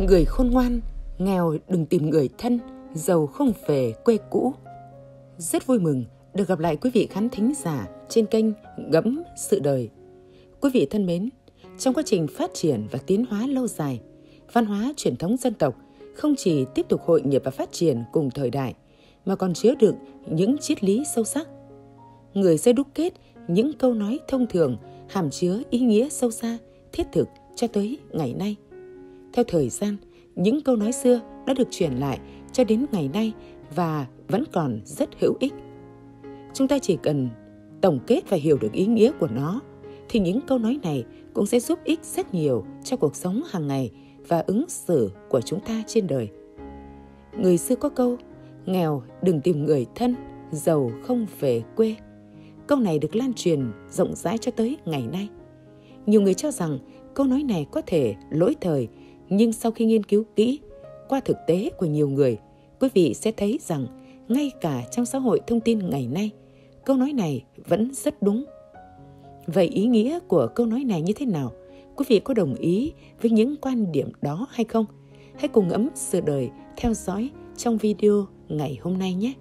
Người khôn ngoan, nghèo đừng tìm người thân, giàu không về quê cũ. Rất vui mừng được gặp lại quý vị khán thính giả trên kênh Ngẫm Sự Đời. Quý vị thân mến, trong quá trình phát triển và tiến hóa lâu dài, văn hóa truyền thống dân tộc không chỉ tiếp tục hội nhập và phát triển cùng thời đại, mà còn chứa đựng những triết lý sâu sắc. Người sẽ đúc kết những câu nói thông thường hàm chứa ý nghĩa sâu xa, thiết thực cho tới ngày nay. Theo thời gian, những câu nói xưa đã được truyền lại cho đến ngày nay và vẫn còn rất hữu ích. Chúng ta chỉ cần tổng kết và hiểu được ý nghĩa của nó, thì những câu nói này cũng sẽ giúp ích rất nhiều cho cuộc sống hàng ngày và ứng xử của chúng ta trên đời. Người xưa có câu, nghèo đừng tìm người thân, giàu không về quê. Câu này được lan truyền rộng rãi cho tới ngày nay. Nhiều người cho rằng câu nói này có thể lỗi thời, nhưng sau khi nghiên cứu kỹ, qua thực tế của nhiều người, quý vị sẽ thấy rằng ngay cả trong xã hội thông tin ngày nay, câu nói này vẫn rất đúng. Vậy ý nghĩa của câu nói này như thế nào? Quý vị có đồng ý với những quan điểm đó hay không? Hãy cùng Ngẫm Sự Đời theo dõi trong video ngày hôm nay nhé!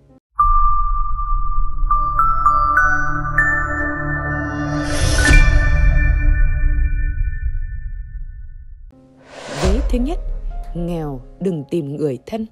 Vế thứ nhất, nghèo đừng tìm người thân.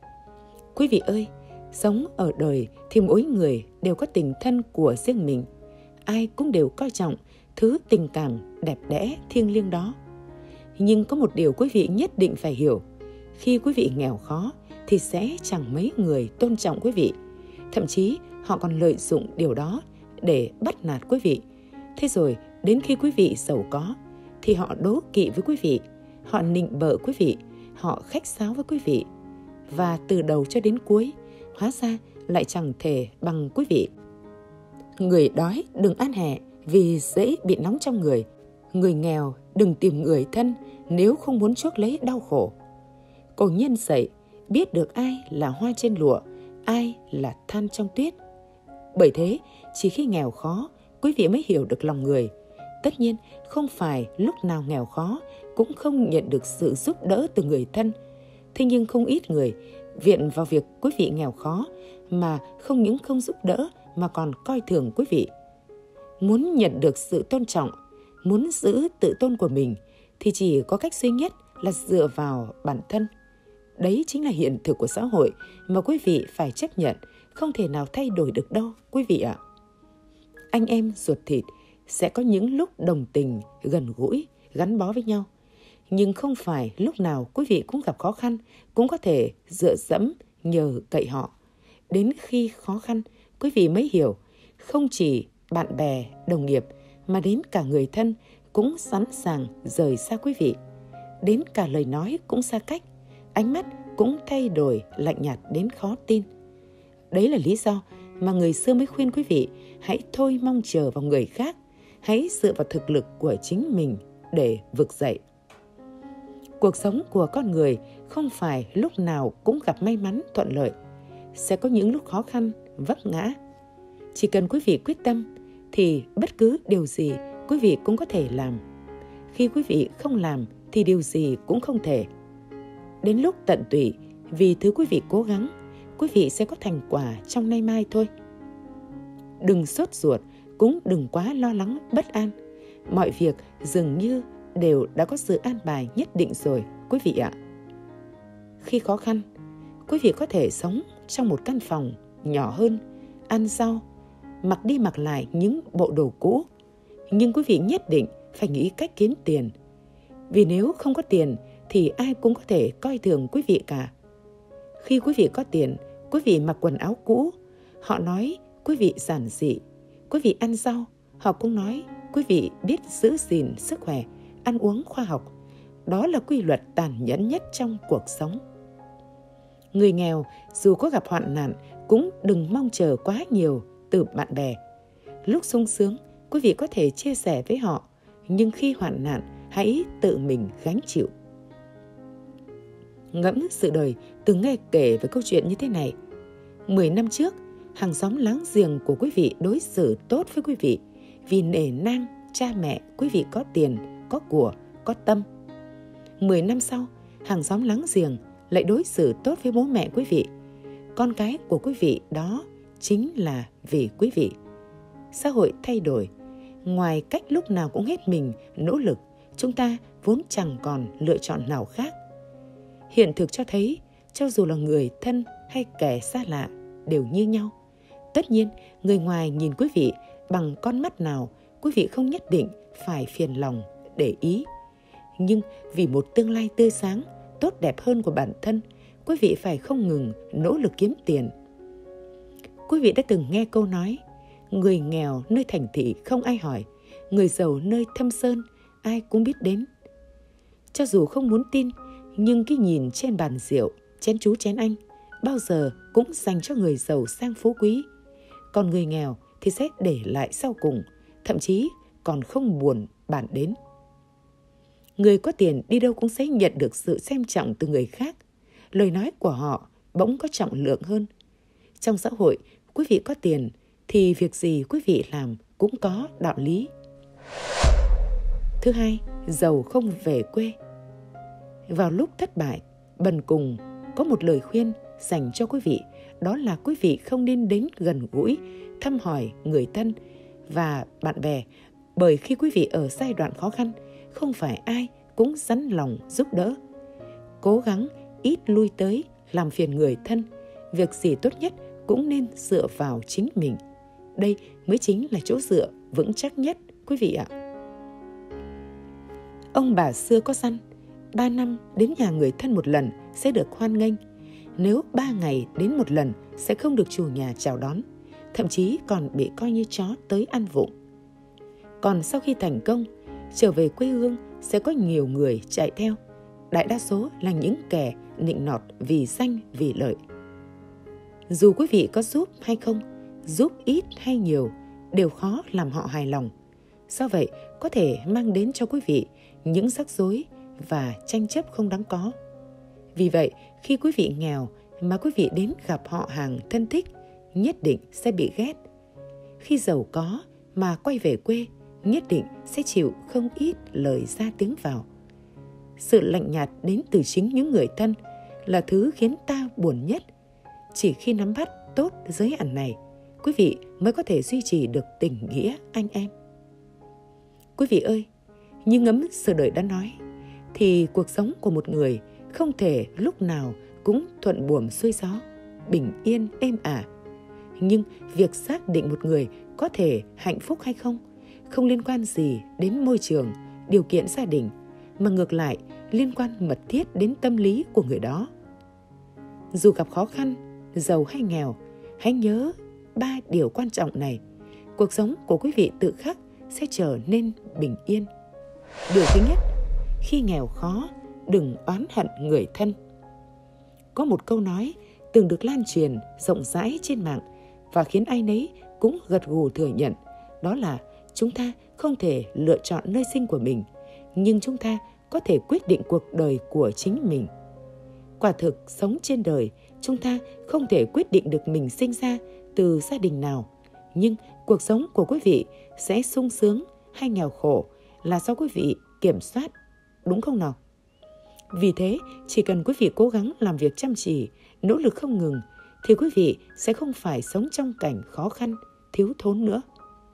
Quý vị ơi, sống ở đời thì mỗi người đều có tình thân của riêng mình. Ai cũng đều coi trọng thứ tình cảm đẹp đẽ thiêng liêng đó. Nhưng có một điều quý vị nhất định phải hiểu, khi quý vị nghèo khó thì sẽ chẳng mấy người tôn trọng quý vị. Thậm chí họ còn lợi dụng điều đó để bắt nạt quý vị. Thế rồi đến khi quý vị giàu có thì họ đố kỵ với quý vị, họ nịnh bợ quý vị, họ khách sáo với quý vị. Và từ đầu cho đến cuối, hóa ra lại chẳng thể bằng quý vị. Người đói đừng ăn hẹ vì dễ bị nóng trong người. Người nghèo đừng tìm người thân nếu không muốn chuốc lấy đau khổ. Cổ nhân dạy, biết được ai là hoa trên lụa, ai là than trong tuyết. Bởi thế, chỉ khi nghèo khó, quý vị mới hiểu được lòng người. Tất nhiên, không phải lúc nào nghèo khó cũng không nhận được sự giúp đỡ từ người thân. Thế nhưng không ít người viện vào việc quý vị nghèo khó mà không những không giúp đỡ mà còn coi thường quý vị. Muốn nhận được sự tôn trọng, muốn giữ tự tôn của mình thì chỉ có cách duy nhất là dựa vào bản thân. Đấy chính là hiện thực của xã hội mà quý vị phải chấp nhận, không thể nào thay đổi được đâu quý vị ạ. Anh em ruột thịt sẽ có những lúc đồng tình, gần gũi, gắn bó với nhau. Nhưng không phải lúc nào quý vị cũng gặp khó khăn, cũng có thể dựa dẫm nhờ cậy họ. Đến khi khó khăn, quý vị mới hiểu, không chỉ bạn bè, đồng nghiệp, mà đến cả người thân cũng sẵn sàng rời xa quý vị. Đến cả lời nói cũng xa cách, ánh mắt cũng thay đổi lạnh nhạt đến khó tin. Đấy là lý do mà người xưa mới khuyên quý vị hãy thôi mong chờ vào người khác, hãy dựa vào thực lực của chính mình để vực dậy. Cuộc sống của con người không phải lúc nào cũng gặp may mắn thuận lợi, sẽ có những lúc khó khăn, vấp ngã. Chỉ cần quý vị quyết tâm thì bất cứ điều gì quý vị cũng có thể làm. Khi quý vị không làm thì điều gì cũng không thể. Đến lúc tận tụy, vì thứ quý vị cố gắng, quý vị sẽ có thành quả trong nay mai thôi. Đừng sốt ruột, cũng đừng quá lo lắng bất an. Mọi việc dường như đều đã có sự an bài nhất định rồi quý vị ạ. Khi khó khăn, quý vị có thể sống trong một căn phòng nhỏ hơn, ăn rau, mặc đi mặc lại những bộ đồ cũ. Nhưng quý vị nhất định phải nghĩ cách kiếm tiền. Vì nếu không có tiền thì ai cũng có thể coi thường quý vị cả. Khi quý vị có tiền, quý vị mặc quần áo cũ, họ nói quý vị giản dị. Quý vị ăn rau, họ cũng nói quý vị biết giữ gìn sức khỏe, ăn uống khoa học. Đó là quy luật tàn nhẫn nhất trong cuộc sống. Người nghèo dù có gặp hoạn nạn cũng đừng mong chờ quá nhiều từ bạn bè. Lúc sung sướng, quý vị có thể chia sẻ với họ, nhưng khi hoạn nạn, hãy tự mình gánh chịu. Ngẫm Sự Đời từng nghe kể về câu chuyện như thế này. 10 năm trước, hàng xóm láng giềng của quý vị đối xử tốt với quý vị vì nể nang cha mẹ quý vị có tiền, có của, có tâm. 10 năm sau, hàng xóm láng giềng lại đối xử tốt với bố mẹ quý vị. Con cái của quý vị đó chính là vì quý vị. Xã hội thay đổi, ngoài cách lúc nào cũng hết mình nỗ lực, chúng ta vốn chẳng còn lựa chọn nào khác. Hiện thực cho thấy, cho dù là người thân hay kẻ xa lạ đều như nhau. Tất nhiên, người ngoài nhìn quý vị bằng con mắt nào, quý vị không nhất định phải phiền lòng để ý. Nhưng vì một tương lai tươi sáng, tốt đẹp hơn của bản thân, quý vị phải không ngừng nỗ lực kiếm tiền. Quý vị đã từng nghe câu nói, người nghèo nơi thành thị không ai hỏi, người giàu nơi thâm sơn ai cũng biết đến. Cho dù không muốn tin, nhưng cái nhìn trên bàn rượu, chén chú chén anh, bao giờ cũng dành cho người giàu sang phú quý. Còn người nghèo thì sẽ để lại sau cùng, thậm chí còn không buồn bàn đến. Người có tiền đi đâu cũng sẽ nhận được sự xem trọng từ người khác. Lời nói của họ bỗng có trọng lượng hơn. Trong xã hội, quý vị có tiền thì việc gì quý vị làm cũng có đạo lý. Thứ hai, giàu không về quê. Vào lúc thất bại, bần cùng, có một lời khuyên dành cho quý vị, đó là quý vị không nên đến gần gũi, thăm hỏi người thân và bạn bè, bởi khi quý vị ở giai đoạn khó khăn, không phải ai cũng sẵn lòng giúp đỡ. Cố gắng ít lui tới làm phiền người thân, việc gì tốt nhất cũng nên dựa vào chính mình. Đây mới chính là chỗ dựa vững chắc nhất, quý vị ạ. Ông bà xưa có dặn, 3 năm đến nhà người thân một lần sẽ được hoan nghênh. Nếu 3 ngày đến một lần sẽ không được chủ nhà chào đón, thậm chí còn bị coi như chó tới ăn vụng. Còn sau khi thành công, trở về quê hương sẽ có nhiều người chạy theo. Đại đa số là những kẻ nịnh nọt vì danh vì lợi. Dù quý vị có giúp hay không, giúp ít hay nhiều, đều khó làm họ hài lòng. Do vậy, có thể mang đến cho quý vị những rắc rối và tranh chấp không đáng có. Vì vậy, khi quý vị nghèo mà quý vị đến gặp họ hàng thân thích, nhất định sẽ bị ghét. Khi giàu có mà quay về quê, nhất định sẽ chịu không ít lời ra tiếng vào. Sự lạnh nhạt đến từ chính những người thân là thứ khiến ta buồn nhất. Chỉ khi nắm bắt tốt giới hạn này, quý vị mới có thể duy trì được tình nghĩa anh em. Quý vị ơi, như ngấm Sự Đời đã nói, thì cuộc sống của một người không thể lúc nào cũng thuận buồm xuôi gió, bình yên êm ả. Nhưng việc xác định một người có thể hạnh phúc hay không liên quan gì đến môi trường, điều kiện gia đình, mà ngược lại liên quan mật thiết đến tâm lý của người đó. Dù gặp khó khăn, giàu hay nghèo, hãy nhớ 3 điều quan trọng này. Cuộc sống của quý vị tự khắc sẽ trở nên bình yên. Điều thứ nhất, khi nghèo khó, đừng oán hận người thân. Có một câu nói từng được lan truyền rộng rãi trên mạng và khiến ai nấy cũng gật gù thừa nhận, đó là chúng ta không thể lựa chọn nơi sinh của mình, nhưng chúng ta có thể quyết định cuộc đời của chính mình. Quả thực, sống trên đời, chúng ta không thể quyết định được mình sinh ra từ gia đình nào, nhưng cuộc sống của quý vị sẽ sung sướng hay nghèo khổ là do quý vị kiểm soát, đúng không nào? Vì thế, chỉ cần quý vị cố gắng làm việc chăm chỉ, nỗ lực không ngừng, thì quý vị sẽ không phải sống trong cảnh khó khăn, thiếu thốn nữa.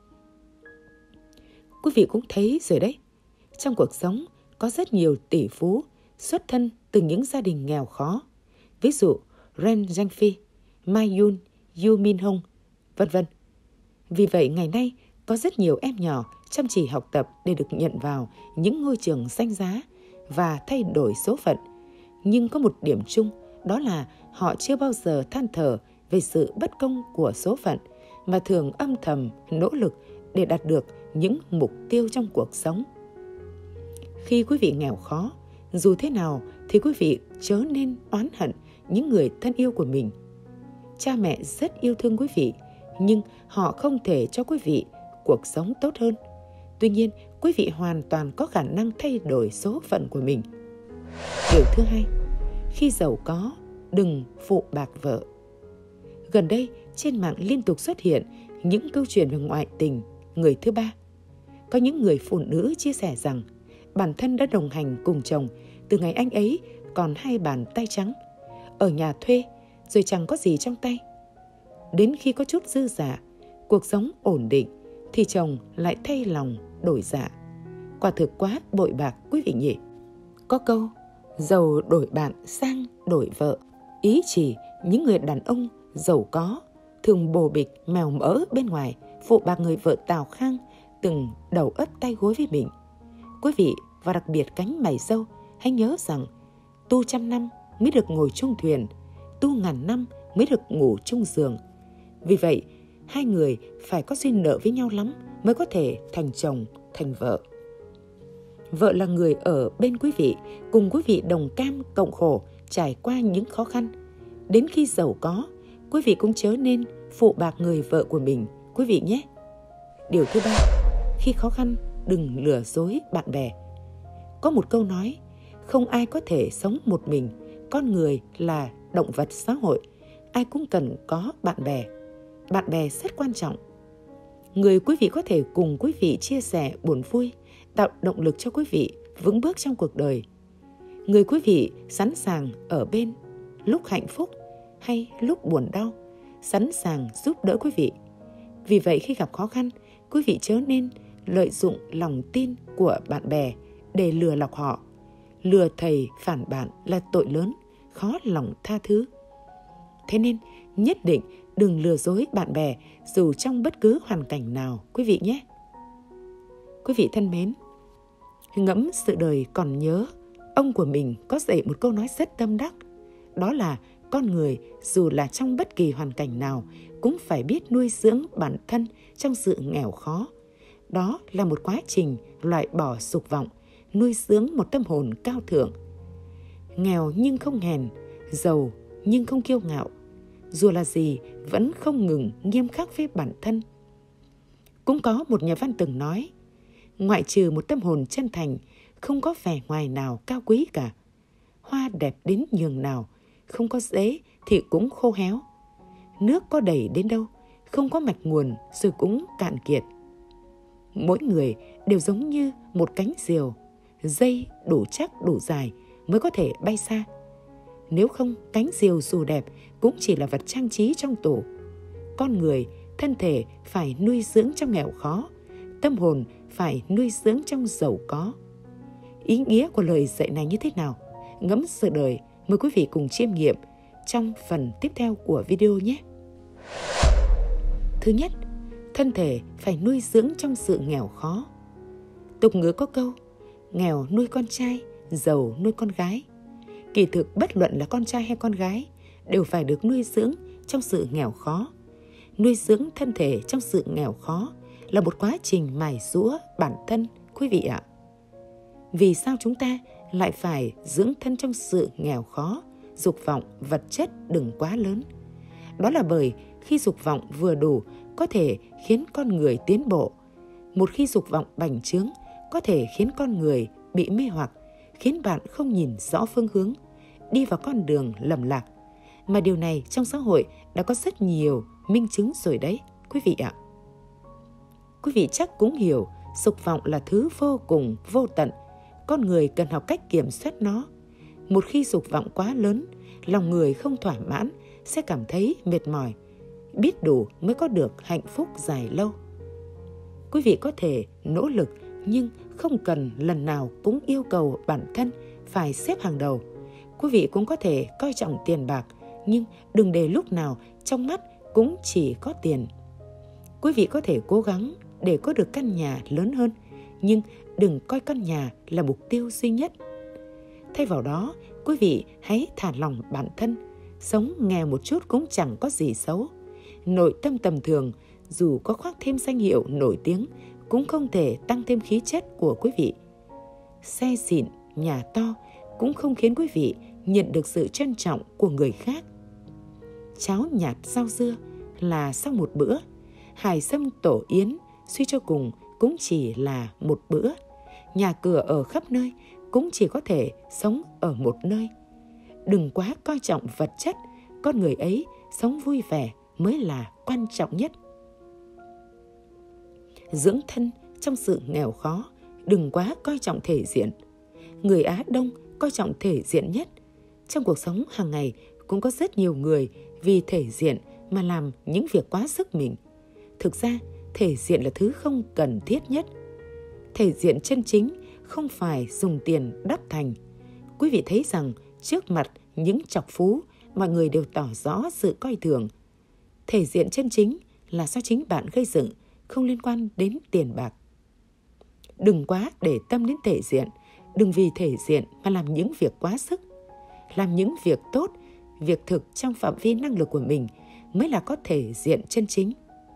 Quý vị cũng thấy rồi đấy, trong cuộc sống có rất nhiều tỷ phú xuất thân từ những gia đình nghèo khó. Ví dụ Ren Zhangfi, Ma Yun, Yu Min Hong, vân vân. Vì vậy ngày nay có rất nhiều em nhỏ chăm chỉ học tập để được nhận vào những ngôi trường danh giá và thay đổi số phận. Nhưng có một điểm chung, đó là họ chưa bao giờ than thở về sự bất công của số phận, mà thường âm thầm nỗ lực để đạt được những mục tiêu trong cuộc sống. Khi quý vị nghèo khó, dù thế nào thì quý vị chớ nên oán hận những người thân yêu của mình. Cha mẹ rất yêu thương quý vị, nhưng họ không thể cho quý vị cuộc sống tốt hơn. Tuy nhiên, quý vị hoàn toàn có khả năng thay đổi số phận của mình. Điều thứ hai, khi giàu có, đừng phụ bạc vợ. Gần đây, trên mạng liên tục xuất hiện những câu chuyện về ngoại tình, người thứ ba. Có những người phụ nữ chia sẻ rằng bản thân đã đồng hành cùng chồng từ ngày anh ấy còn hai bàn tay trắng, ở nhà thuê rồi chẳng có gì trong tay. Đến khi có chút dư giả, cuộc sống ổn định thì chồng lại thay lòng đổi dạ. Quả thực quá bội bạc quý vị nhỉ. Có câu giàu đổi bạn, sang đổi vợ, ý chỉ những người đàn ông giàu có thường bồ bịch mèo mỡ bên ngoài, phụ bạc người vợ tào khang từng đầu ấp tay gối với mình. Quý vị và đặc biệt cánh mày râu hãy nhớ rằng tu 100 năm mới được ngồi chung thuyền, tu 1000 năm mới được ngủ chung giường. Vì vậy, hai người phải có duyên nợ với nhau lắm mới có thể thành chồng, thành vợ. Vợ là người ở bên quý vị, cùng quý vị đồng cam cộng khổ, trải qua những khó khăn. Đến khi giàu có, quý vị cũng chớ nên phụ bạc người vợ của mình, quý vị nhé. Điều thứ ba, khi khó khăn đừng lừa dối bạn bè. Có một câu nói, không ai có thể sống một mình, con người là động vật xã hội, ai cũng cần có bạn bè. Bạn bè rất quan trọng. Người quý vị có thể cùng quý vị chia sẻ buồn vui, tạo động lực cho quý vị vững bước trong cuộc đời. Người quý vị sẵn sàng ở bên lúc hạnh phúc hay lúc buồn đau, sẵn sàng giúp đỡ quý vị. Vì vậy khi gặp khó khăn, quý vị chớ nên lợi dụng lòng tin của bạn bè để lừa lọc họ. Lừa thầy phản bạn là tội lớn, khó lòng tha thứ. Thế nên nhất định đừng lừa dối bạn bè dù trong bất cứ hoàn cảnh nào quý vị nhé. Quý vị thân mến, ngẫm sự đời còn nhớ, ông của mình có dạy một câu nói rất tâm đắc. Đó là con người dù là trong bất kỳ hoàn cảnh nào cũng phải biết nuôi dưỡng bản thân trong sự nghèo khó. Đó là một quá trình loại bỏ dục vọng, nuôi dưỡng một tâm hồn cao thượng. Nghèo nhưng không hèn, giàu nhưng không kiêu ngạo. Dù là gì vẫn không ngừng nghiêm khắc với bản thân. Cũng có một nhà văn từng nói, ngoại trừ một tâm hồn chân thành, không có vẻ ngoài nào cao quý cả. Hoa đẹp đến nhường nào, không có rễ thì cũng khô héo. Nước có đầy đến đâu, không có mạch nguồn rồi cũng cạn kiệt. Mỗi người đều giống như một cánh diều, dây đủ chắc đủ dài mới có thể bay xa. Nếu không, cánh diều dù đẹp cũng chỉ là vật trang trí trong tủ. Con người, thân thể phải nuôi dưỡng trong nghèo khó, tâm hồn phải nuôi dưỡng trong giàu có. Ý nghĩa của lời dạy này như thế nào? Ngẫm sự đời, mời quý vị cùng chiêm nghiệm trong phần tiếp theo của video nhé. Thứ nhất, thân thể phải nuôi dưỡng trong sự nghèo khó. Tục ngữ có câu, nghèo nuôi con trai, giàu nuôi con gái. Kỳ thực bất luận là con trai hay con gái đều phải được nuôi dưỡng trong sự nghèo khó. Nuôi dưỡng thân thể trong sự nghèo khó là một quá trình mài giũa bản thân, quý vị ạ. Vì sao chúng ta lại phải dưỡng thân trong sự nghèo khó, dục vọng vật chất đừng quá lớn? Đó là bởi khi dục vọng vừa đủ có thể khiến con người tiến bộ. Một khi dục vọng bành trướng có thể khiến con người bị mê hoặc, khiến bạn không nhìn rõ phương hướng, đi vào con đường lầm lạc. Mà điều này trong xã hội đã có rất nhiều minh chứng rồi đấy, quý vị ạ. Quý vị chắc cũng hiểu, dục vọng là thứ vô cùng, vô tận. Con người cần học cách kiểm soát nó. Một khi dục vọng quá lớn, lòng người không thỏa mãn, sẽ cảm thấy mệt mỏi. Biết đủ mới có được hạnh phúc dài lâu. Quý vị có thể nỗ lực, nhưng không cần lần nào cũng yêu cầu bản thân phải xếp hàng đầu. Quý vị cũng có thể coi trọng tiền bạc, nhưng đừng để lúc nào trong mắt cũng chỉ có tiền. Quý vị có thể cố gắng để có được căn nhà lớn hơn, nhưng đừng coi căn nhà là mục tiêu duy nhất. Thay vào đó, quý vị hãy thả lỏng bản thân. Sống nghèo một chút cũng chẳng có gì xấu. Nội tâm tầm thường, dù có khoác thêm danh hiệu nổi tiếng, cũng không thể tăng thêm khí chất của quý vị. Xe xịn, nhà to cũng không khiến quý vị nhận được sự trân trọng của người khác. Cháo nhạt rau dưa là sau một bữa, hải sâm tổ yến suy cho cùng cũng chỉ là một bữa. Nhà cửa ở khắp nơi cũng chỉ có thể sống ở một nơi. Đừng quá coi trọng vật chất, con người ấy sống vui vẻ mới là quan trọng nhất. Dưỡng thân trong sự nghèo khó, đừng quá coi trọng thể diện. Người Á Đông coi trọng thể diện nhất, Trong cuộc sống hàng ngày cũng có rất nhiều người vì thể diện mà làm những việc quá sức mình. Thực ra, thể diện là thứ không cần thiết nhất. Thể diện chân chính không phải dùng tiền đắp thành. Quý vị thấy rằng trước mặt những chọc phú, mọi người đều tỏ rõ sự coi thường. Thể diện chân chính là do chính bạn gây dựng, không liên quan đến tiền bạc. Đừng quá để tâm đến thể diện, đừng vì thể diện mà làm những việc quá sức. Làm những việc tốt, việc thực trong phạm vi năng lực của mình mới là có thể diện chân chính.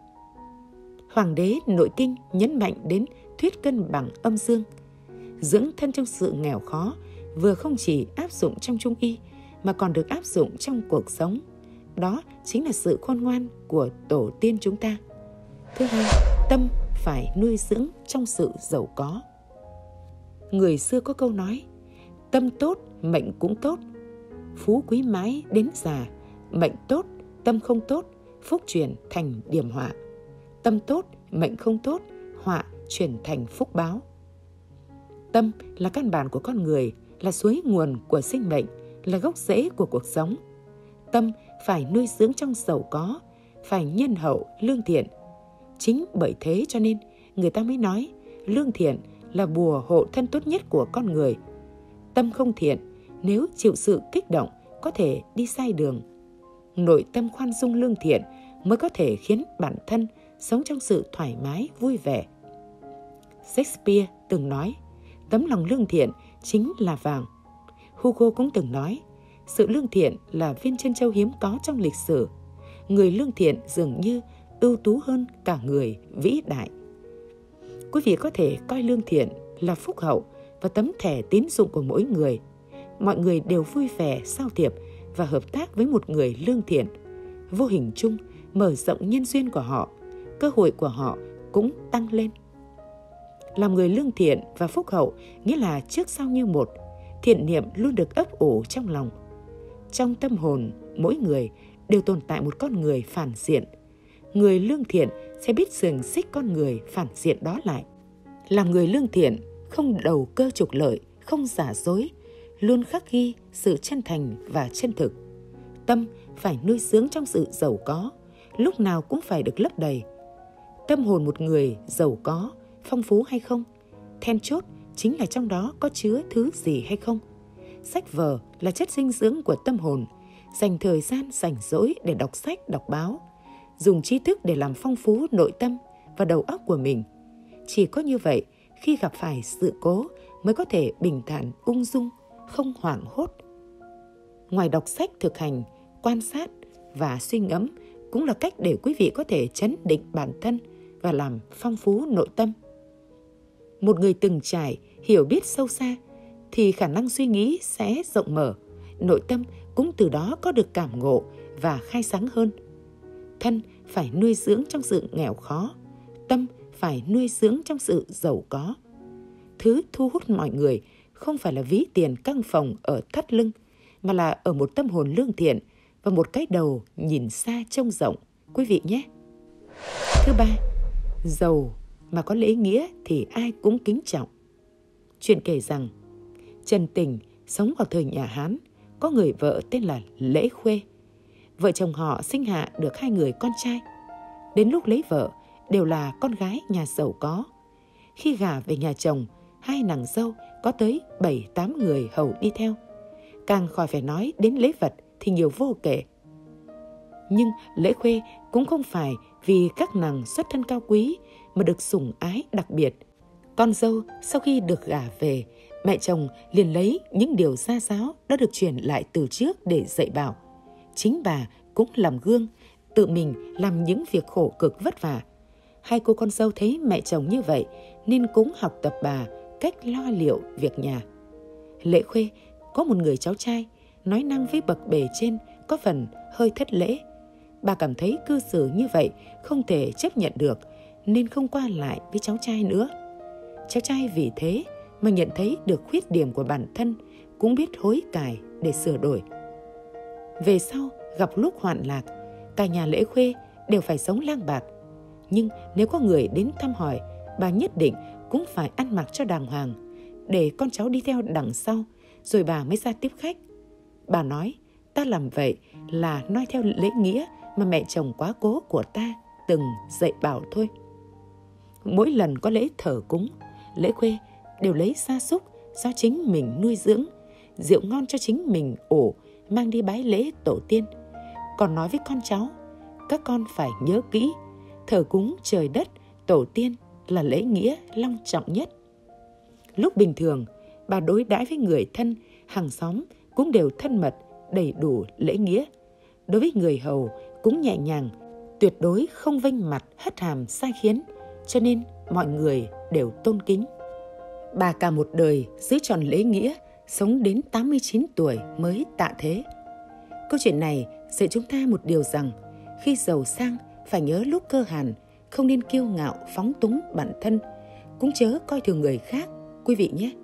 Hoàng đế Nội Kinh nhấn mạnh đến thuyết cân bằng âm dương. Dưỡng thân trong sự nghèo khó vừa không chỉ áp dụng trong Trung y mà còn được áp dụng trong cuộc sống. Đó chính là sự khôn ngoan của tổ tiên chúng ta. Thứ hai, tâm phải nuôi dưỡng trong sự giàu có. Người xưa có câu nói, tâm tốt, mệnh cũng tốt. Phú quý mãi đến già, mệnh tốt, tâm không tốt, phúc chuyển thành điểm họa. Tâm tốt, mệnh không tốt, họa chuyển thành phúc báo. Tâm là căn bản của con người, là suối nguồn của sinh mệnh, là gốc rễ của cuộc sống. Tâm phải nuôi dưỡng trong giàu có, phải nhân hậu, lương thiện. Chính bởi thế cho nên người ta mới nói lương thiện là bùa hộ thân tốt nhất của con người. Tâm không thiện, nếu chịu sự kích động, có thể đi sai đường. Nội tâm khoan dung lương thiện mới có thể khiến bản thân sống trong sự thoải mái, vui vẻ. Shakespeare từng nói, tấm lòng lương thiện chính là vàng. Hugo cũng từng nói, sự lương thiện là viên trân châu hiếm có trong lịch sử. Người lương thiện dường như ưu tú hơn cả người vĩ đại. Quý vị có thể coi lương thiện là phúc hậu và tấm thẻ tín dụng của mỗi người. Mọi người đều vui vẻ, giao thiệp và hợp tác với một người lương thiện. Vô hình chung, mở rộng nhân duyên của họ, cơ hội của họ cũng tăng lên. Làm người lương thiện và phúc hậu nghĩa là trước sau như một, thiện niệm luôn được ấp ủ trong lòng. Trong tâm hồn, mỗi người đều tồn tại một con người phản diện. Người lương thiện sẽ biết xiềng xích con người phản diện đó lại. Làm người lương thiện, không đầu cơ trục lợi, không giả dối, luôn khắc ghi sự chân thành và chân thực. Tâm phải nuôi dưỡng trong sự giàu có, lúc nào cũng phải được lấp đầy. Tâm hồn một người giàu có, phong phú hay không, then chốt chính là trong đó có chứa thứ gì hay không. Sách vở là chất dinh dưỡng của tâm hồn. Dành thời gian rảnh rỗi để đọc sách, đọc báo, dùng tri thức để làm phong phú nội tâm và đầu óc của mình. Chỉ có như vậy, khi gặp phải sự cố mới có thể bình thản, ung dung, không hoảng hốt. Ngoài đọc sách thực hành, quan sát và suy ngẫm cũng là cách để quý vị có thể chấn định bản thân và làm phong phú nội tâm. Một người từng trải, hiểu biết sâu xa thì khả năng suy nghĩ sẽ rộng mở, nội tâm cũng từ đó có được cảm ngộ và khai sáng hơn. Thân phải nuôi dưỡng trong sự nghèo khó, tâm phải nuôi dưỡng trong sự giàu có. Thứ thu hút mọi người không phải là ví tiền căng phòng ở thắt lưng, mà là ở một tâm hồn lương thiện và một cái đầu nhìn xa trông rộng, quý vị nhé. Thứ ba, giàu mà có lễ nghĩa thì ai cũng kính trọng. Chuyện kể rằng, Trần Tình sống vào thời nhà Hán, có người vợ tên là Lễ Khuê. Vợ chồng họ sinh hạ được 2 người con trai. Đến lúc lấy vợ, đều là con gái nhà giàu có. Khi gả về nhà chồng, 2 nàng dâu có tới 7-8 người hầu đi theo. Càng khỏi phải nói đến lễ vật thì nhiều vô kể. Nhưng Lễ Khuê cũng không phải vì các nàng xuất thân cao quý mà được sủng ái đặc biệt. Con dâu sau khi được gả về, mẹ chồng liền lấy những điều gia giáo đã được truyền lại từ trước để dạy bảo. Chính bà cũng làm gương, tự mình làm những việc khổ cực vất vả. 2 cô con dâu thấy mẹ chồng như vậy nên cũng học tập bà cách lo liệu việc nhà. Lễ Khuê có một người cháu trai, nói năng với bậc bề trên có phần hơi thất lễ. Bà cảm thấy cư xử như vậy không thể chấp nhận được nên không qua lại với cháu trai nữa. Cháu trai vì thế mà nhận thấy được khuyết điểm của bản thân, cũng biết hối cải để sửa đổi. Về sau gặp lúc hoạn lạc, cả nhà Lễ Khuê đều phải sống lang bạt. Nhưng nếu có người đến thăm hỏi, bà nhất định cũng phải ăn mặc cho đàng hoàng, để con cháu đi theo đằng sau, rồi bà mới ra tiếp khách. Bà nói, ta làm vậy là noi theo lễ nghĩa mà mẹ chồng quá cố của ta từng dạy bảo thôi. Mỗi lần có lễ thờ cúng, lễ khuê đều lấy gia súc do chính mình nuôi dưỡng, rượu ngon cho chính mình ổ mang đi bái lễ tổ tiên. Còn nói với con cháu, các con phải nhớ kỹ, thờ cúng trời đất, tổ tiên là lễ nghĩa long trọng nhất. Lúc bình thường, bà đối đãi với người thân, hàng xóm cũng đều thân mật, đầy đủ lễ nghĩa. Đối với người hầu cũng nhẹ nhàng, tuyệt đối không vênh mặt hất hàm sai khiến, cho nên mọi người đều tôn kính. Bà cả một đời giữ tròn lễ nghĩa, sống đến 89 tuổi mới tạ thế. Câu chuyện này dạy chúng ta một điều rằng, khi giàu sang phải nhớ lúc cơ hàn, không nên kiêu ngạo phóng túng bản thân, cũng chớ coi thường người khác, quý vị nhé.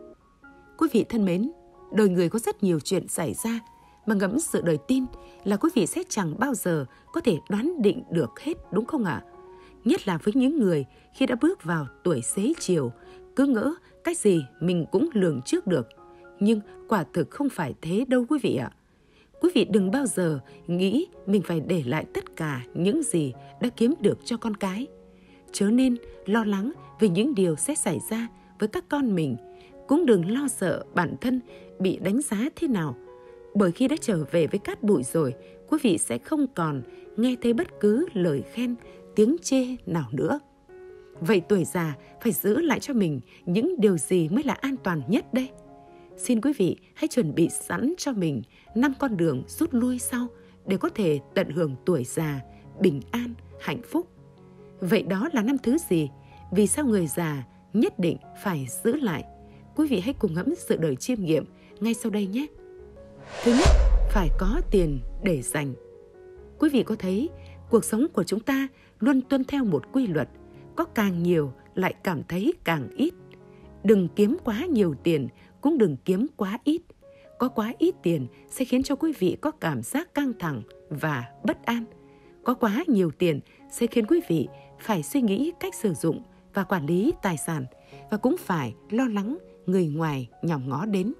Quý vị thân mến, đời người có rất nhiều chuyện xảy ra, mà ngẫm sự đời tin là quý vị sẽ chẳng bao giờ có thể đoán định được hết, đúng không ạ? Nhất là với những người khi đã bước vào tuổi xế chiều, cứ ngỡ cái gì mình cũng lường trước được. Nhưng quả thực không phải thế đâu quý vị ạ. Quý vị đừng bao giờ nghĩ mình phải để lại tất cả những gì đã kiếm được cho con cái. Chớ nên lo lắng về những điều sẽ xảy ra với các con mình. Cũng đừng lo sợ bản thân bị đánh giá thế nào. Bởi khi đã trở về với cát bụi rồi, quý vị sẽ không còn nghe thấy bất cứ lời khen, tiếng chê nào nữa. Vậy tuổi già phải giữ lại cho mình những điều gì mới là an toàn nhất đây? Xin quý vị hãy chuẩn bị sẵn cho mình 5 con đường rút lui sau để có thể tận hưởng tuổi già, bình an, hạnh phúc. Vậy đó là 5 thứ gì? Vì sao người già nhất định phải giữ lại? Quý vị hãy cùng ngẫm sự đời chiêm nghiệm ngay sau đây nhé. Thứ nhất, phải có tiền để dành. Quý vị có thấy cuộc sống của chúng ta luôn tuân theo một quy luật, có càng nhiều lại cảm thấy càng ít. Đừng kiếm quá nhiều tiền, cũng đừng kiếm quá ít. Có quá ít tiền sẽ khiến cho quý vị có cảm giác căng thẳng và bất an. Có quá nhiều tiền sẽ khiến quý vị phải suy nghĩ cách sử dụng và quản lý tài sản, và cũng phải lo lắng người ngoài nhòm ngó đến.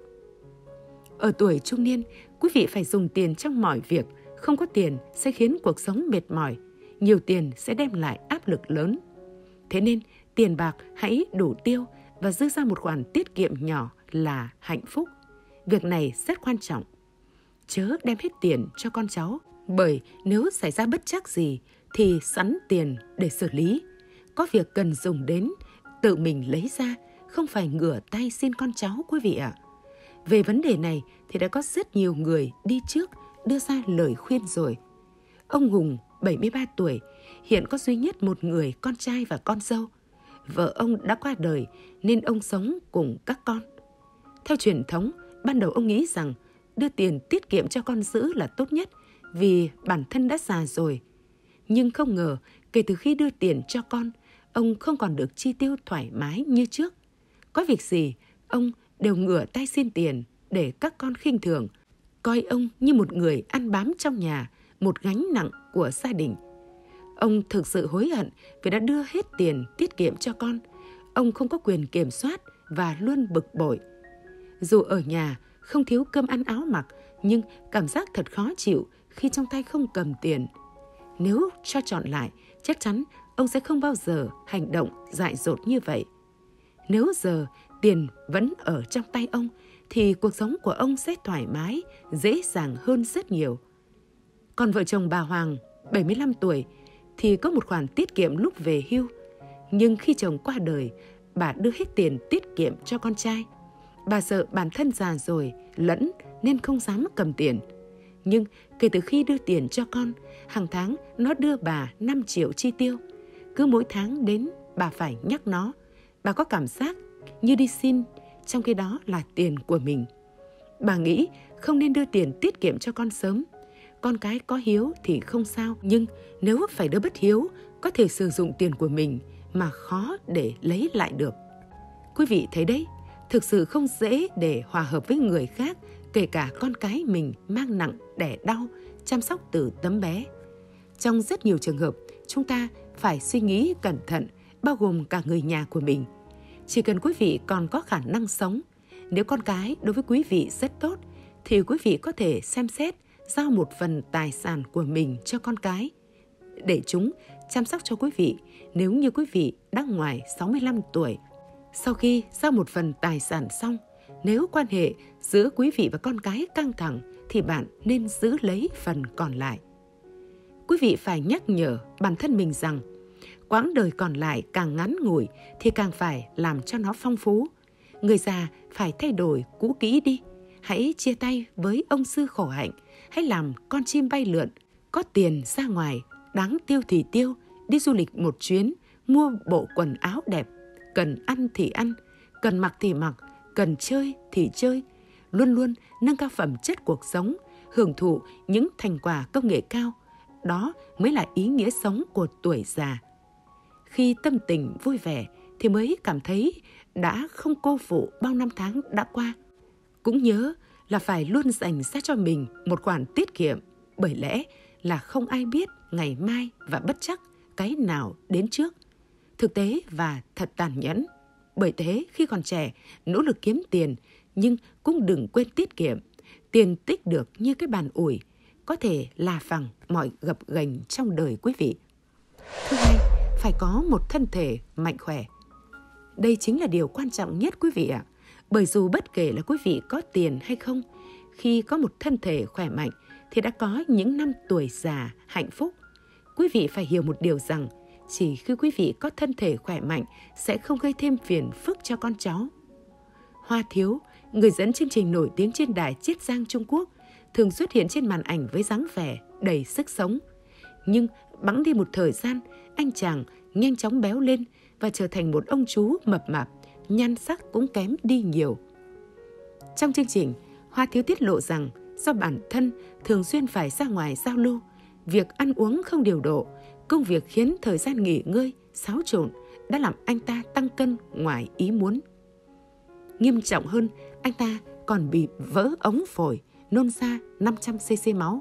Ở tuổi trung niên, quý vị phải dùng tiền trong mọi việc. Không có tiền sẽ khiến cuộc sống mệt mỏi. Nhiều tiền sẽ đem lại áp lực lớn. Thế nên, tiền bạc hãy đủ tiêu và dư ra một khoản tiết kiệm nhỏ là hạnh phúc. Việc này rất quan trọng. Chớ đem hết tiền cho con cháu, bởi nếu xảy ra bất trắc gì thì sẵn tiền để xử lý. Có việc cần dùng đến, tự mình lấy ra, không phải ngửa tay xin con cháu quý vị ạ. Về vấn đề này thì đã có rất nhiều người đi trước đưa ra lời khuyên rồi. Ông Hùng, 73 tuổi, hiện có duy nhất một người con trai và con dâu. Vợ ông đã qua đời nên ông sống cùng các con. Theo truyền thống, ban đầu ông nghĩ rằng đưa tiền tiết kiệm cho con giữ là tốt nhất vì bản thân đã già rồi. Nhưng không ngờ, kể từ khi đưa tiền cho con, ông không còn được chi tiêu thoải mái như trước. Có việc gì, ông đều ngửa tay xin tiền để các con khinh thường, coi ông như một người ăn bám trong nhà, một gánh nặng của gia đình. Ông thực sự hối hận vì đã đưa hết tiền tiết kiệm cho con. Ông không có quyền kiểm soát và luôn bực bội. Dù ở nhà không thiếu cơm ăn áo mặc, nhưng cảm giác thật khó chịu khi trong tay không cầm tiền. Nếu cho chọn lại, chắc chắn ông sẽ không bao giờ hành động dại dột như vậy. Nếu giờ tiền vẫn ở trong tay ông, thì cuộc sống của ông sẽ thoải mái, dễ dàng hơn rất nhiều. Còn vợ chồng bà Hoàng, 75 tuổi, thì có một khoản tiết kiệm lúc về hưu. Nhưng khi chồng qua đời, bà đưa hết tiền tiết kiệm cho con trai. Bà sợ bản thân già rồi, lẫn nên không dám cầm tiền. Nhưng kể từ khi đưa tiền cho con, hàng tháng nó đưa bà 5 triệu chi tiêu. Cứ mỗi tháng đến, bà phải nhắc nó. Bà có cảm giác như đi xin, trong khi đó là tiền của mình. Bà nghĩ không nên đưa tiền tiết kiệm cho con sớm. Con cái có hiếu thì không sao, nhưng nếu phải đứa bất hiếu, có thể sử dụng tiền của mình mà khó để lấy lại được. Quý vị thấy đấy, thực sự không dễ để hòa hợp với người khác, kể cả con cái mình mang nặng đẻ đau, chăm sóc từ tấm bé. Trong rất nhiều trường hợp, chúng ta phải suy nghĩ cẩn thận, bao gồm cả người nhà của mình. Chỉ cần quý vị còn có khả năng sống, nếu con cái đối với quý vị rất tốt, thì quý vị có thể xem xét giao một phần tài sản của mình cho con cái, để chúng chăm sóc cho quý vị nếu như quý vị đã ngoài 65 tuổi. Sau khi giao một phần tài sản xong, nếu quan hệ giữa quý vị và con cái căng thẳng thì bạn nên giữ lấy phần còn lại. Quý vị phải nhắc nhở bản thân mình rằng quãng đời còn lại càng ngắn ngủi thì càng phải làm cho nó phong phú. Người già phải thay đổi cũ kỹ đi. Hãy chia tay với ông sư khổ hạnh. Hãy làm con chim bay lượn. Có tiền ra ngoài, đáng tiêu thì tiêu. Đi du lịch một chuyến, mua bộ quần áo đẹp. Cần ăn thì ăn, cần mặc thì mặc, cần chơi thì chơi. Luôn luôn nâng cao phẩm chất cuộc sống, hưởng thụ những thành quả công nghệ cao. Đó mới là ý nghĩa sống của tuổi già. Khi tâm tình vui vẻ thì mới cảm thấy đã không cô phụ bao năm tháng đã qua. Cũng nhớ là phải luôn dành ra cho mình một khoản tiết kiệm, bởi lẽ là không ai biết ngày mai và bất chắc cái nào đến trước. Thực tế và thật tàn nhẫn. Bởi thế khi còn trẻ, nỗ lực kiếm tiền nhưng cũng đừng quên tiết kiệm. Tiền tích được như cái bàn ủi, có thể là phẳng mọi gập ghềnh trong đời quý vị. Thứ hai, phải có một thân thể mạnh khỏe. Đây chính là điều quan trọng nhất quý vị ạ. Bởi dù bất kể là quý vị có tiền hay không, khi có một thân thể khỏe mạnh thì đã có những năm tuổi già hạnh phúc. Quý vị phải hiểu một điều rằng chỉ khi quý vị có thân thể khỏe mạnh sẽ không gây thêm phiền phức cho con cháu. Hoa Thiếu, người dẫn chương trình nổi tiếng trên đài Chiết Giang Trung Quốc, thường xuất hiện trên màn ảnh với dáng vẻ đầy sức sống. Nhưng bẵng đi một thời gian, anh chàng nhanh chóng béo lên và trở thành một ông chú mập mạp, nhan sắc cũng kém đi nhiều. Trong chương trình, Hoa Thiếu tiết lộ rằng do bản thân thường xuyên phải ra ngoài giao lưu, việc ăn uống không điều độ, công việc khiến thời gian nghỉ ngơi xáo trộn đã làm anh ta tăng cân ngoài ý muốn. Nghiêm trọng hơn, anh ta còn bị vỡ ống phổi, nôn ra 500cc máu.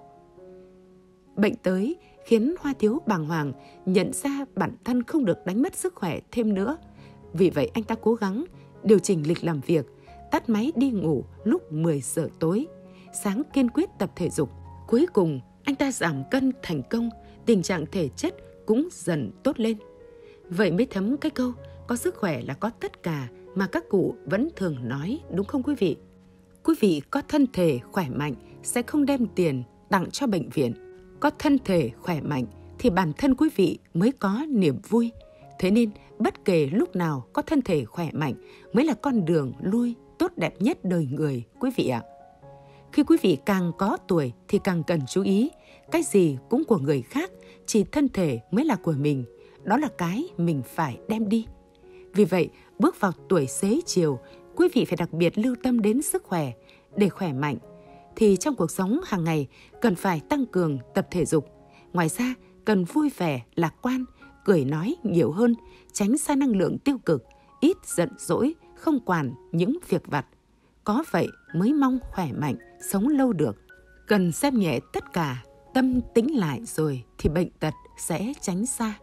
Bệnh tới khiến Hoa Thiếu bàng hoàng, nhận ra bản thân không được đánh mất sức khỏe thêm nữa. Vì vậy anh ta cố gắng điều chỉnh lịch làm việc, tắt máy đi ngủ lúc 10 giờ tối, sáng kiên quyết tập thể dục. Cuối cùng anh ta giảm cân thành công, tình trạng thể chất cũng dần tốt lên. Vậy mới thấm cái câu có sức khỏe là có tất cả mà các cụ vẫn thường nói, đúng không quý vị? Quý vị có thân thể khỏe mạnh sẽ không đem tiền tặng cho bệnh viện. Có thân thể khỏe mạnh thì bản thân quý vị mới có niềm vui. Thế nên bất kể lúc nào có thân thể khỏe mạnh mới là con đường lui tốt đẹp nhất đời người quý vị ạ. Khi quý vị càng có tuổi thì càng cần chú ý, cái gì cũng của người khác, chỉ thân thể mới là của mình. Đó là cái mình phải đem đi. Vì vậy, bước vào tuổi xế chiều, quý vị phải đặc biệt lưu tâm đến sức khỏe. Để khỏe mạnh thì trong cuộc sống hàng ngày cần phải tăng cường tập thể dục. Ngoài ra, cần vui vẻ, lạc quan, cười nói nhiều hơn, tránh xa năng lượng tiêu cực, ít giận dỗi, không quản những việc vặt. Có vậy mới mong khỏe mạnh, sống lâu được. Cần xem nhẹ tất cả, tâm tĩnh lại rồi thì bệnh tật sẽ tránh xa.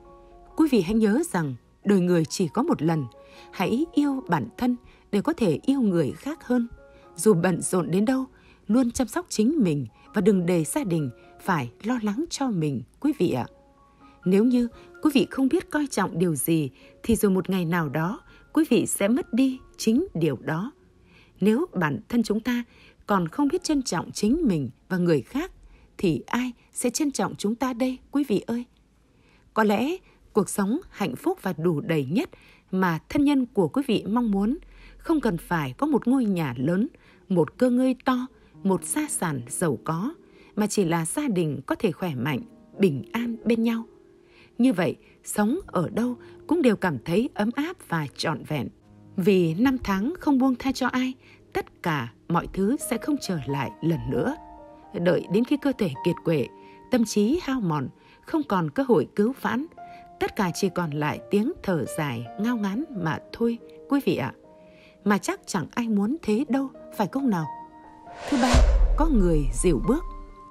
Quý vị hãy nhớ rằng đời người chỉ có một lần. Hãy yêu bản thân để có thể yêu người khác hơn. Dù bận rộn đến đâu, luôn chăm sóc chính mình và đừng để gia đình phải lo lắng cho mình, quý vị ạ. Nếu như quý vị không biết coi trọng điều gì thì rồi một ngày nào đó quý vị sẽ mất đi chính điều đó. Nếu bản thân chúng ta còn không biết trân trọng chính mình và người khác thì ai sẽ trân trọng chúng ta đây, quý vị ơi? Có lẽ cuộc sống hạnh phúc và đủ đầy nhất mà thân nhân của quý vị mong muốn không cần phải có một ngôi nhà lớn, một cơ ngơi to, một gia sản giàu có, mà chỉ là gia đình có thể khỏe mạnh, bình an bên nhau. Như vậy, sống ở đâu cũng đều cảm thấy ấm áp và trọn vẹn. Vì năm tháng không buông tha cho ai, tất cả mọi thứ sẽ không trở lại lần nữa. Đợi đến khi cơ thể kiệt quệ, tâm trí hao mòn, không còn cơ hội cứu vãn, tất cả chỉ còn lại tiếng thở dài, ngao ngán mà thôi, quý vị ạ. Mà chắc chẳng ai muốn thế đâu, phải không nào? Thứ ba, có người dìu bước.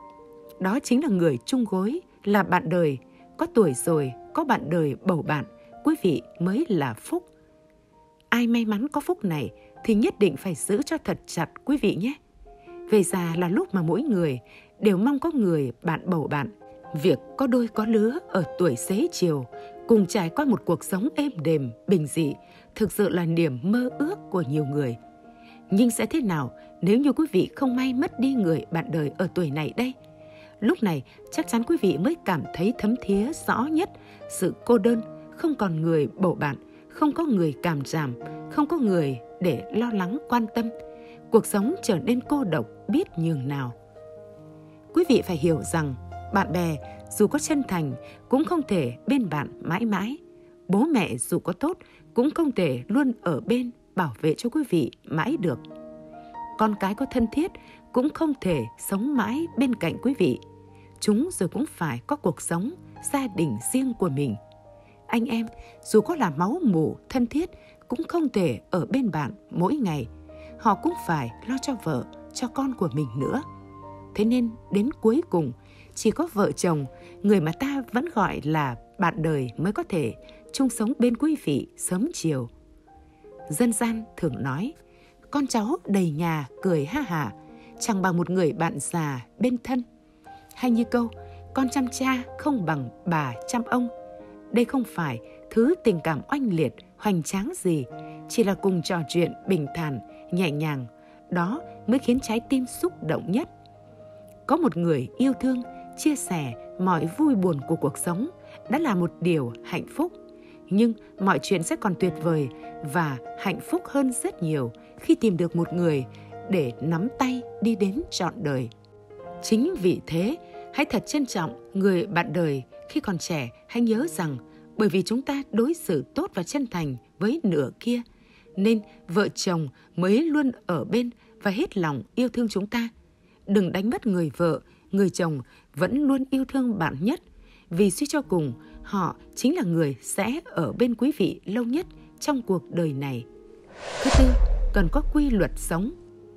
Đó chính là người chung gối, là bạn đời. Có tuổi rồi, có bạn đời bầu bạn, quý vị mới là phúc. Ai may mắn có phúc này thì nhất định phải giữ cho thật chặt quý vị nhé. Về già là lúc mà mỗi người đều mong có người bạn bầu bạn. Việc có đôi có lứa ở tuổi xế chiều cùng trải qua một cuộc sống êm đềm, bình dị thực sự là niềm mơ ước của nhiều người. Nhưng sẽ thế nào nếu như quý vị không may mất đi người bạn đời ở tuổi này đây? Lúc này chắc chắn quý vị mới cảm thấy thấm thía rõ nhất sự cô đơn, không còn người bầu bạn, không có người càm ràm, không có người để lo lắng quan tâm. Cuộc sống trở nên cô độc biết nhường nào. Quý vị phải hiểu rằng bạn bè dù có chân thành cũng không thể bên bạn mãi mãi. Bố mẹ dù có tốt cũng không thể luôn ở bên bảo vệ cho quý vị mãi được. Con cái có thân thiết cũng không thể sống mãi bên cạnh quý vị. Chúng rồi cũng phải có cuộc sống, gia đình riêng của mình. Anh em dù có là máu mủ thân thiết cũng không thể ở bên bạn mỗi ngày. Họ cũng phải lo cho vợ, cho con của mình nữa. Thế nên đến cuối cùng, chỉ có vợ chồng, người mà ta vẫn gọi là bạn đời mới có thể chung sống bên quý vị sớm chiều. Dân gian thường nói, con cháu đầy nhà cười ha hả, chẳng bằng một người bạn già bên thân. Hay như câu, con chăm cha không bằng bà chăm ông. Đây không phải thứ tình cảm oanh liệt, hoành tráng gì, chỉ là cùng trò chuyện bình thản, nhẹ nhàng. Đó mới khiến trái tim xúc động nhất. Có một người yêu thương, chia sẻ mọi vui buồn của cuộc sống đã là một điều hạnh phúc. Nhưng mọi chuyện sẽ còn tuyệt vời và hạnh phúc hơn rất nhiều khi tìm được một người để nắm tay đi đến trọn đời. Chính vì thế, hãy thật trân trọng người bạn đời khi còn trẻ. Hãy nhớ rằng bởi vì chúng ta đối xử tốt và chân thành với nửa kia, nên vợ chồng mới luôn ở bên và hết lòng yêu thương chúng ta. Đừng đánh mất người vợ, người chồng vẫn luôn yêu thương bạn nhất, vì suy cho cùng, họ chính là người sẽ ở bên quý vị lâu nhất trong cuộc đời này. Thứ tư, cần có quy luật sống.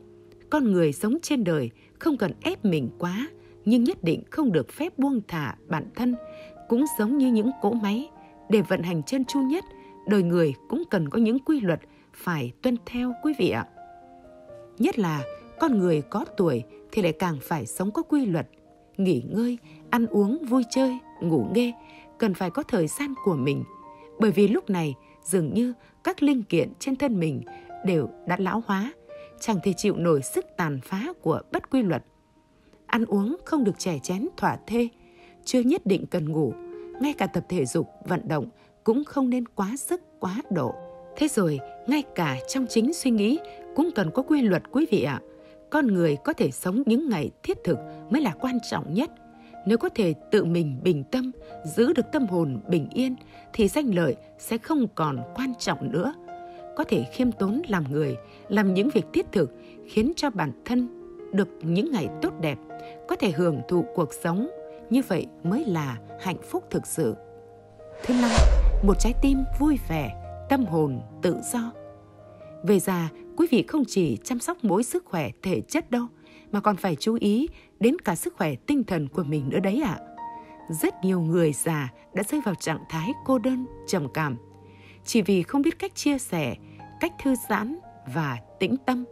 Con người sống trên đời không cần ép mình quá, nhưng nhất định không được phép buông thả bản thân. Cũng giống như những cỗ máy, để vận hành trơn tru nhất, đời người cũng cần có những quy luật phải tuân theo quý vị ạ. Nhất là con người có tuổi thì lại càng phải sống có quy luật. Nghỉ ngơi, ăn uống, vui chơi, ngủ nghê cần phải có thời gian của mình. Bởi vì lúc này dường như các linh kiện trên thân mình đều đã lão hóa, chẳng thể chịu nổi sức tàn phá của bất quy luật. Ăn uống không được chè chén thỏa thê, chưa nhất định cần ngủ. Ngay cả tập thể dục, vận động cũng không nên quá sức, quá độ. Thế rồi, ngay cả trong chính suy nghĩ cũng cần có quy luật quý vị ạ. Con người có thể sống những ngày thiết thực mới là quan trọng nhất. Nếu có thể tự mình bình tâm, giữ được tâm hồn bình yên, thì danh lợi sẽ không còn quan trọng nữa. Có thể khiêm tốn làm người, làm những việc thiết thực, khiến cho bản thân được những ngày tốt đẹp, có thể hưởng thụ cuộc sống. Như vậy mới là hạnh phúc thực sự. Thứ năm, một trái tim vui vẻ, tâm hồn tự do. Về già, quý vị không chỉ chăm sóc mỗi sức khỏe thể chất đâu, mà còn phải chú ý đến cả sức khỏe tinh thần của mình nữa đấy ạ. Rất nhiều người già đã rơi vào trạng thái cô đơn, trầm cảm, chỉ vì không biết cách chia sẻ, cách thư giãn và tĩnh tâm.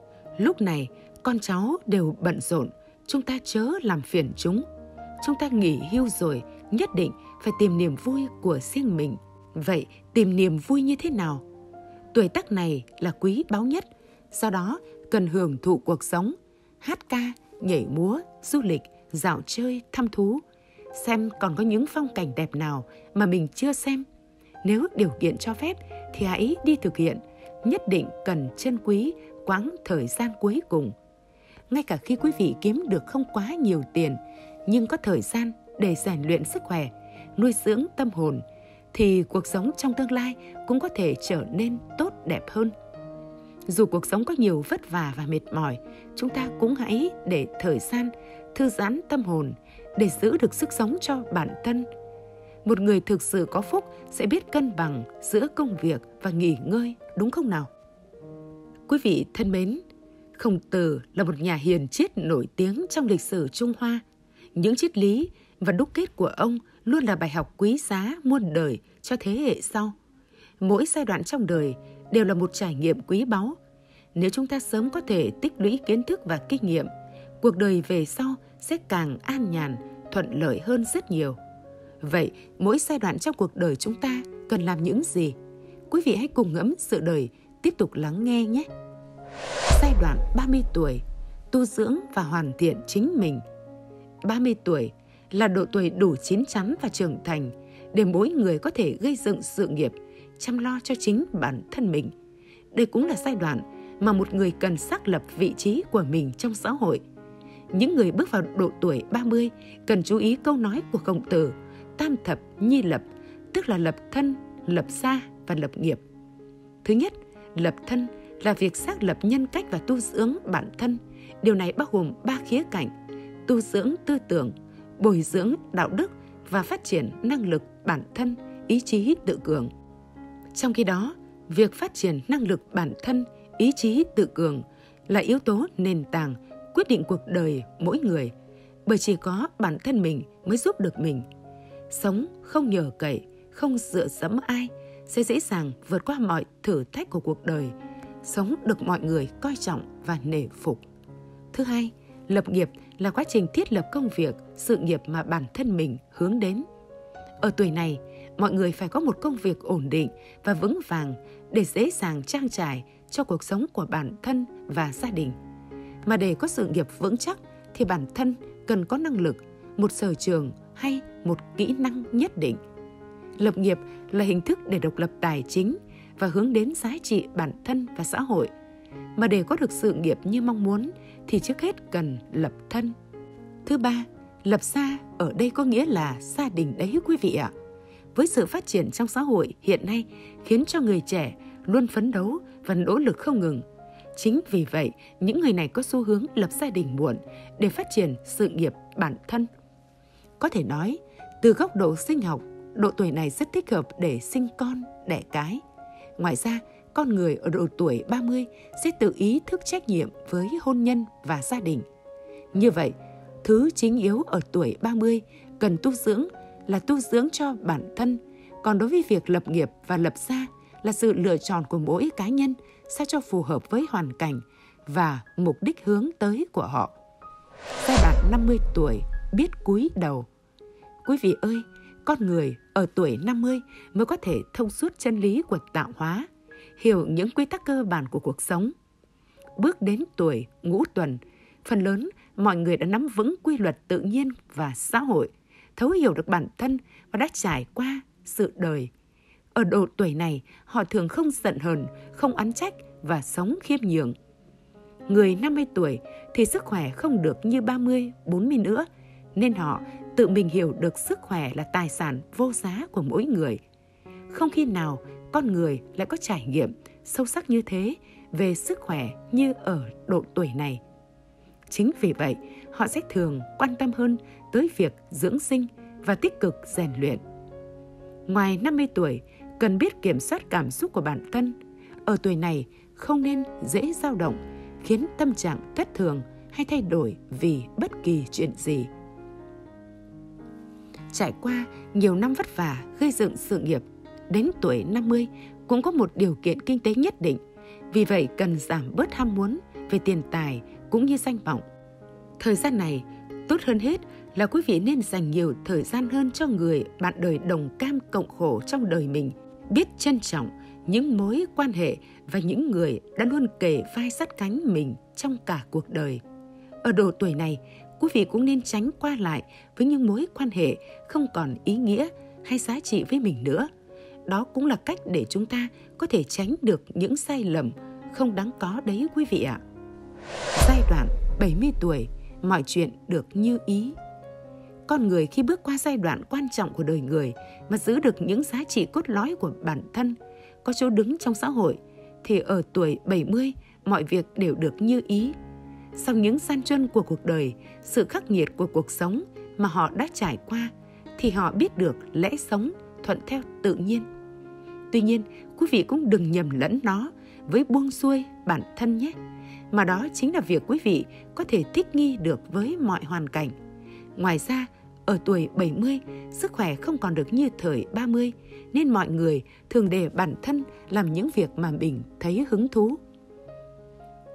Lúc này, con cháu đều bận rộn, chúng ta chớ làm phiền chúng. Chúng ta nghỉ hưu rồi, nhất định phải tìm niềm vui của riêng mình. Vậy tìm niềm vui như thế nào? Tuổi tác này là quý báu nhất, do đó cần hưởng thụ cuộc sống, hát ca, nhảy múa, du lịch, dạo chơi, thăm thú, xem còn có những phong cảnh đẹp nào mà mình chưa xem. Nếu điều kiện cho phép thì hãy đi thực hiện, nhất định cần trân quý quãng thời gian cuối cùng. Ngay cả khi quý vị kiếm được không quá nhiều tiền, nhưng có thời gian để rèn luyện sức khỏe, nuôi dưỡng tâm hồn, thì cuộc sống trong tương lai cũng có thể trở nên tốt đẹp hơn. Dù cuộc sống có nhiều vất vả và mệt mỏi, chúng ta cũng hãy để thời gian thư giãn tâm hồn để giữ được sức sống cho bản thân. Một người thực sự có phúc sẽ biết cân bằng giữa công việc và nghỉ ngơi, đúng không nào? Quý vị thân mến, Khổng Tử là một nhà hiền triết nổi tiếng trong lịch sử Trung Hoa. Những triết lý và đúc kết của ông luôn là bài học quý giá muôn đời cho thế hệ sau. Mỗi giai đoạn trong đời đều là một trải nghiệm quý báu. Nếu chúng ta sớm có thể tích lũy kiến thức và kinh nghiệm, cuộc đời về sau sẽ càng an nhàn, thuận lợi hơn rất nhiều. Vậy, mỗi giai đoạn trong cuộc đời chúng ta cần làm những gì? Quý vị hãy cùng ngẫm sự đời, tiếp tục lắng nghe nhé. Giai đoạn 30 tuổi, tu dưỡng và hoàn thiện chính mình. 30 tuổi là độ tuổi đủ chín chắn và trưởng thành để mỗi người có thể gây dựng sự nghiệp, chăm lo cho chính bản thân mình. Đây cũng là giai đoạn mà một người cần xác lập vị trí của mình trong xã hội. Những người bước vào độ tuổi 30 cần chú ý câu nói của Khổng Tử: tam thập nhi lập, tức là lập thân, lập gia và lập nghiệp. Thứ nhất, lập thân là việc xác lập nhân cách và tu dưỡng bản thân. Điều này bao gồm 3 khía cạnh: tu dưỡng tư tưởng, bồi dưỡng đạo đức và phát triển năng lực bản thân, ý chí tự cường. Trong khi đó, việc phát triển năng lực bản thân, ý chí tự cường là yếu tố nền tảng quyết định cuộc đời mỗi người, bởi chỉ có bản thân mình mới giúp được mình. Sống không nhờ cậy, không dựa dẫm ai sẽ dễ dàng vượt qua mọi thử thách của cuộc đời, sống được mọi người coi trọng và nể phục. Thứ hai, lập nghiệp là quá trình thiết lập công việc, sự nghiệp mà bản thân mình hướng đến. Ở tuổi này, mọi người phải có một công việc ổn định và vững vàng để dễ dàng trang trải cho cuộc sống của bản thân và gia đình. Mà để có sự nghiệp vững chắc thì bản thân cần có năng lực, một sở trường hay một kỹ năng nhất định. Lập nghiệp là hình thức để độc lập tài chính và hướng đến giá trị bản thân và xã hội. Mà để có được sự nghiệp như mong muốn thì trước hết cần lập thân. Thứ ba, lập gia ở đây có nghĩa là gia đình đấy quý vị ạ. Với sự phát triển trong xã hội hiện nay khiến cho người trẻ luôn phấn đấu và nỗ lực không ngừng. Chính vì vậy, những người này có xu hướng lập gia đình muộn để phát triển sự nghiệp bản thân. Có thể nói, từ góc độ sinh học, độ tuổi này rất thích hợp để sinh con, đẻ cái. Ngoài ra, con người ở độ tuổi 30 sẽ tự ý thức trách nhiệm với hôn nhân và gia đình. Như vậy, thứ chính yếu ở tuổi 30 cần tu dưỡng là tu dưỡng cho bản thân, còn đối với việc lập nghiệp và lập gia là sự lựa chọn của mỗi cá nhân sao cho phù hợp với hoàn cảnh và mục đích hướng tới của họ. Giai đoạn 50 tuổi biết cúi đầu. Quý vị ơi, con người ở tuổi 50 mới có thể thông suốt chân lý của tạo hóa, hiểu những quy tắc cơ bản của cuộc sống. Bước đến tuổi ngũ tuần, phần lớn mọi người đã nắm vững quy luật tự nhiên và xã hội, thấu hiểu được bản thân và đã trải qua sự đời. Ở độ tuổi này, họ thường không giận hờn, không oán trách và sống khiêm nhường. Người 50 tuổi thì sức khỏe không được như 30, 40 nữa, nên họ tự mình hiểu được sức khỏe là tài sản vô giá của mỗi người. Không khi nào con người lại có trải nghiệm sâu sắc như thế về sức khỏe như ở độ tuổi này. Chính vì vậy, họ sẽ thường quan tâm hơn tới việc dưỡng sinh và tích cực rèn luyện. Ngoài 50 tuổi, cần biết kiểm soát cảm xúc của bản thân. Ở tuổi này, không nên dễ dao động, khiến tâm trạng thất thường hay thay đổi vì bất kỳ chuyện gì. Trải qua nhiều năm vất vả gây dựng sự nghiệp, đến tuổi 50 cũng có một điều kiện kinh tế nhất định. Vì vậy cần giảm bớt ham muốn về tiền tài cũng như danh vọng. Thời gian này, tốt hơn hết là quý vị nên dành nhiều thời gian hơn cho người bạn đời đồng cam cộng khổ trong đời mình, biết trân trọng những mối quan hệ và những người đã luôn kề vai sát cánh mình trong cả cuộc đời. Ở độ tuổi này, quý vị cũng nên tránh qua lại với những mối quan hệ không còn ý nghĩa hay giá trị với mình nữa. Đó cũng là cách để chúng ta có thể tránh được những sai lầm không đáng có đấy quý vị ạ. Giai đoạn 70 tuổi, mọi chuyện được như ý. Con người khi bước qua giai đoạn quan trọng của đời người mà giữ được những giá trị cốt lõi của bản thân, có chỗ đứng trong xã hội, thì ở tuổi 70 mọi việc đều được như ý. Sau những gian truân của cuộc đời, sự khắc nghiệt của cuộc sống mà họ đã trải qua, thì họ biết được lẽ sống thuận theo tự nhiên. Tuy nhiên, quý vị cũng đừng nhầm lẫn nó với buông xuôi bản thân nhé. Mà đó chính là việc quý vị có thể thích nghi được với mọi hoàn cảnh. Ngoài ra, ở tuổi 70, sức khỏe không còn được như thời 30, nên mọi người thường để bản thân làm những việc mà mình thấy hứng thú.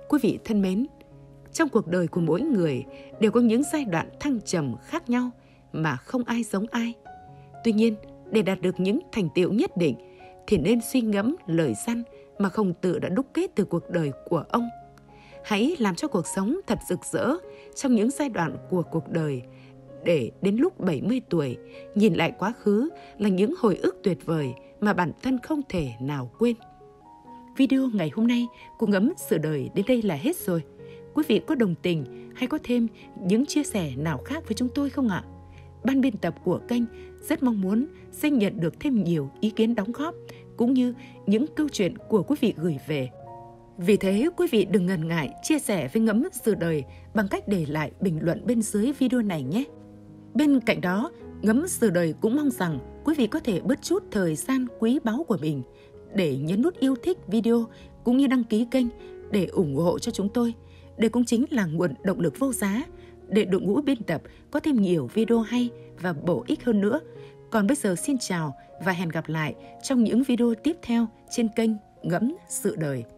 Quý vị thân mến, trong cuộc đời của mỗi người đều có những giai đoạn thăng trầm khác nhau mà không ai giống ai. Tuy nhiên, để đạt được những thành tựu nhất định thì nên suy ngẫm lời răn mà Khổng Tử đã đúc kết từ cuộc đời của ông. Hãy làm cho cuộc sống thật rực rỡ trong những giai đoạn của cuộc đời, để đến lúc 70 tuổi, nhìn lại quá khứ là những hồi ức tuyệt vời mà bản thân không thể nào quên. Video ngày hôm nay của Ngẫm Sự Đời đến đây là hết rồi. Quý vị có đồng tình hay có thêm những chia sẻ nào khác với chúng tôi không ạ? Ban biên tập của kênh rất mong muốn sẽ nhận được thêm nhiều ý kiến đóng góp cũng như những câu chuyện của quý vị gửi về. Vì thế, quý vị đừng ngần ngại chia sẻ với Ngẫm Sự Đời bằng cách để lại bình luận bên dưới video này nhé. Bên cạnh đó, Ngẫm Sự Đời cũng mong rằng quý vị có thể bớt chút thời gian quý báu của mình để nhấn nút yêu thích video cũng như đăng ký kênh để ủng hộ cho chúng tôi. Đây cũng chính là nguồn động lực vô giá để đội ngũ biên tập có thêm nhiều video hay và bổ ích hơn nữa. Còn bây giờ xin chào và hẹn gặp lại trong những video tiếp theo trên kênh Ngẫm Sự Đời.